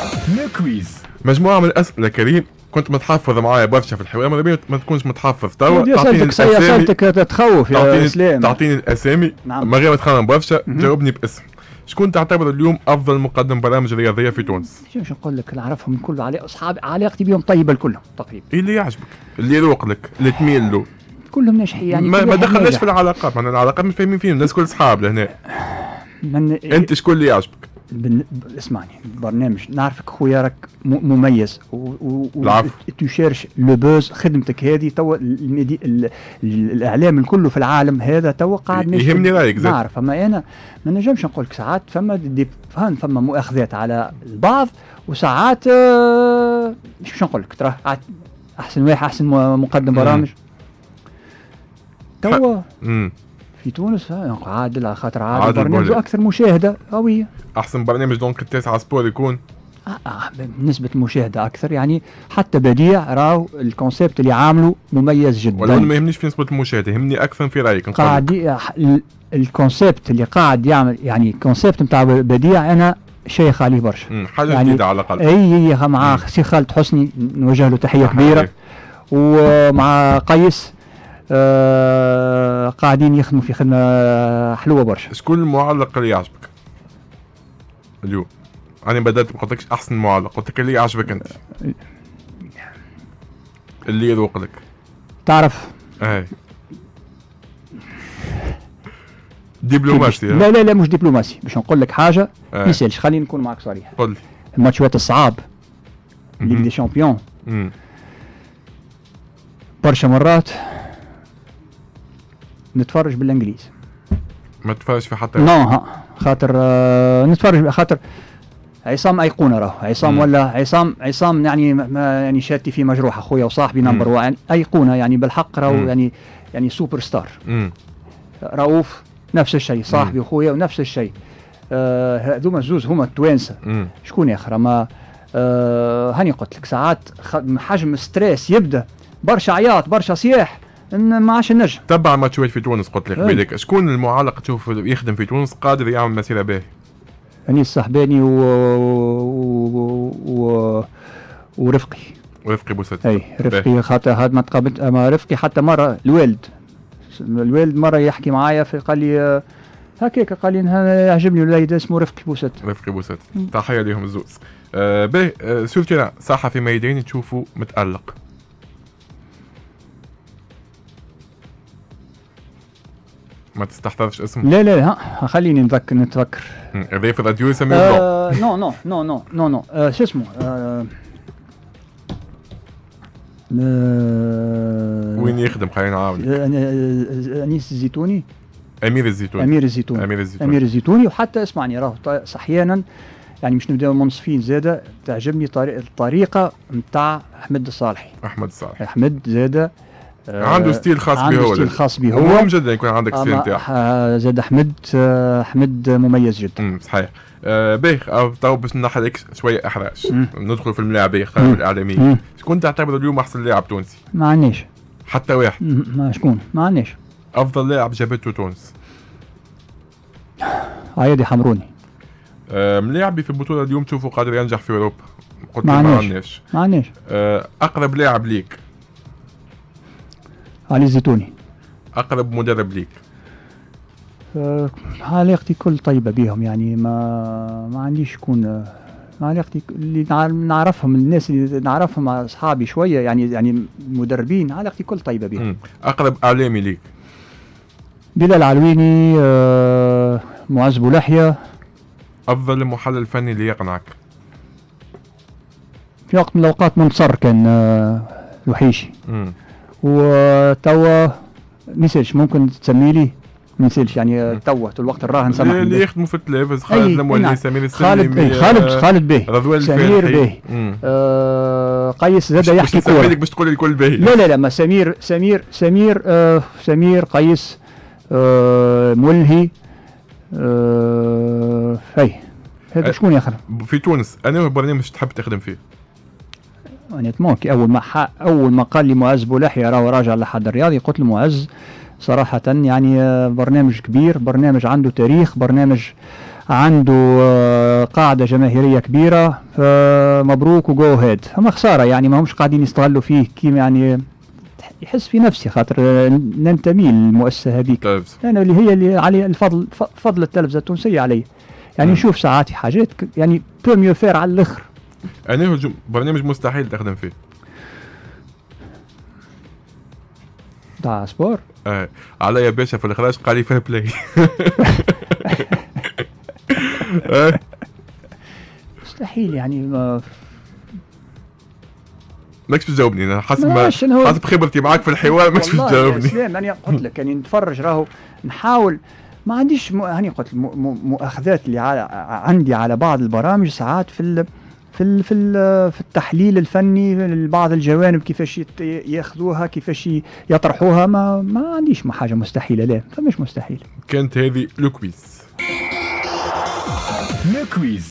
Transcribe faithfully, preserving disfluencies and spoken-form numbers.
كويز مجموعة من الأسئلة كريم، كنت متحفظ معايا برشا في الحوار، ما ما تكونش متحفظ توا. تعطيني سألتك تتخوف يا اسلام. تعطيني الأسامي نعم. من غير ما تخمم برشا، جاوبني باسم. شكون تعتبر اليوم أفضل مقدم برامج رياضية في تونس؟ شو نقول لك، نعرفهم الكل، على أصحاب علاقتي بهم طيبة الكلهم تقريبا. إيه اللي يعجبك؟ اللي يروق لك، اللي تميل له؟ كلهم ناجحين يعني. ما, ما دخلناش في العلاقات، معنا العلاقات مش فاهمين فيهم، الناس كل أصحاب لهنا. من أنت شكون اللي يعجبك؟ بن... اسمعني، برنامج نعرفك خويا راك م... مميز و, و... و... تشيرش لو بوز، خدمتك هذه توا المدي... ال... ال... الاعلام الكل في العالم هذا توا قاعد ماشي. يهمني رايك زاد. نعرف، اما انا ما نجمش نقول لك ساعات فما دي... فهم فما مؤاخذات على البعض، وساعات آه... مش باش نقول لك ترى احسن واحد احسن مقدم برامج توا في تونس عادل، على خاطر عادل برنامج اكثر مشاهده قويه. احسن برنامج دونك التاسعة سبور يكون آه آه نسبة مشاهدة أكثر يعني. حتى بديع راهو الكونسيبت اللي عامله مميز جدا. ولا ما يهمنيش في نسبة المشاهدة، يهمني أكثر في رأيك. قاعد الكونسيبت اللي قاعد يعمل يعني الكونسيبت نتاع بديع أنا شيخ عليه برشا. حاجة يعني جديدة على الأقل. أي مع سي خالد حسني نوجه له تحية كبيرة، ومع قيس آه قاعدين يخدموا في خدمة حلوة برشا. شكون المعلق اللي يعجبك اليوم؟ أنا بدأت ما قلتلكش أحسن معلق، قلت لك اللي يعجبك أنت، اللي يذوق لك. تعرف؟ أي دبلوماسي. لا لا لا مش دبلوماسي، باش نقول لك حاجة ما يسالش، خليني نكون معك صريح. قل لي. الماتشات الصعاب ليغ دي شامبيون برشا مرات نتفرج بالانجليزي. ما تتفرج في حتى؟ نو ها خاطر آه نتفرج خاطر عصام ايقونه راهو عصام، ولا عصام عصام يعني ما يعني شاتي في مجروح اخويا وصاحبي نمبر وان ايقونه يعني بالحق راهو يعني يعني سوبر ستار. مم. رؤوف نفس الشيء، صاحبي واخويا ونفس الشيء. آه هذوما الزوز هما التوانسه. شكون ياخر ما آه هاني قلت لك ساعات حجم ستريس يبدا، برشا عياط برشا صياح، ما عادش نجم. تبع ماتشات في تونس قلت لك بالك، شكون المعلق تشوف يخدم في تونس قادر يعمل مسيره باهي؟ انيس الصحباني و... و... و... ورفقي ورفقي بوسات. اي رفقي خاطر هاد ما تقابلت اما رفقي حتى مره الوالد الوالد مره يحكي معايا في قال لي هكاك، قال لي يعجبني الوليد اسمه رفقي بوسات. رفقي بوسات تحيه ليهم الزوز. آه باهي آه سورتي صحفي ميداني تشوفه متألق، ما تستحضرش اسمه؟ لا لا ها خليني نتذكر نتذكر ضيف الراديو يسميه آه نو نو نو نو نو نو آه شو اسمه آه آه وين يخدم؟ خلينا نعاونك. آه انيس الزيتوني. امير الزيتوني. امير الزيتوني امير الزيتوني امير الزيتوني. وحتى اسمعني راهو احيانا يعني مش نبداو منصفين زاده، تعجبني طريقه الطريقه نتاع احمد الصالحي. احمد الصالحي احمد زاده آه عنده ستيل خاص به، عنده ستيل خاص به هو. مهم جدا يكون عندك ستيل نتاعك. زاد احمد احمد مميز جدا. امم صحيح. آه باهي تو باش نحرك شويه احراج، ندخل في الملاعبيه اختلاف الاعلاميين. شكون تعتبر اليوم احسن لاعب تونسي؟ ما عندناش حتى واحد. ما شكون ما عندناش. افضل لاعب جابته تونس؟ عيادي حمروني. آه ملاعبي في البطوله اليوم تشوفه قادر ينجح في اوروبا؟ قلت ما عندناش ما عندناش. آه اقرب لاعب ليك؟ علي الزيتوني. اقرب مدرب ليك؟ أه علاقتي كل طيبه بيهم يعني، ما ما عنديش شكون علاقتي اللي نعرفهم، الناس اللي نعرفهم اصحابي شويه يعني يعني مدربين، علاقتي كل طيبه بيهم. اقرب اعلامي ليك؟ بلال العلويني. أه معز بولحيه. افضل محلل فني اللي يقنعك؟ في وقت من الاوقات منتصر كان أه الوحيشي. وتوا ميسالش ممكن تسمي لي ميسالش يعني توا الوقت الراهن سمح اللي يخدموا في التلفز، خالد المولي، سمير السلمي، خالد خالد خالد باهي، رضوان سمير باهي، آه قيس زاد يحكي كوره. باش تقول لي الكل باهي. لا لا لا ما سمير سمير سمير آه سمير قيس آه ملهي آه هاي هذا أه شكون ياخر في تونس؟ انا برنامج تحب تخدم فيه؟ انا ممكن اول ما اول ما قال لي معز بولحيه راهو راجع لحد الرياضي، قلت له معز صراحه يعني برنامج كبير، برنامج عنده تاريخ، برنامج عنده آه، قاعدة جماهيرية كبيرة، فمبروك وجو هيد. أما خسارة يعني ما همش قاعدين يستغلوا فيه كيما يعني يحس في نفسي خاطر آه، ننتمي للمؤسسة هذيك، لأن اللي هي اللي علي الفضل ف- فضل التلفزة التونسية عليه. يعني مم. نشوف ساعات حاجات ك- يعني بو ميو فير على الآخر. أنا هجوم برنامج مستحيل تخدم فيه. تاع سبور. آه. عليا باشا في الإخراج قال لي فير بلاي. آه. مستحيل يعني ما ماكش تجاوبني انا حسب ما ماشي، أنا هو- حسب خبرتي معاك في الحوار ماكش والله يا تجاوبني. اسلام انا قلت لك يعني نتفرج راهو نحاول ما عنديش م... هاني قلت م... م... مؤاخذات اللي على... عندي على بعض البرامج ساعات في ال... في ال... في ال... في التحليل الفني لبعض الجوانب كيفاش يت... ياخذوها كيفاش يطرحوها. ما ما عنديش ما حاجه مستحيله، لا فمش مستحيل. كانت هذه لو كويز. لو كويز.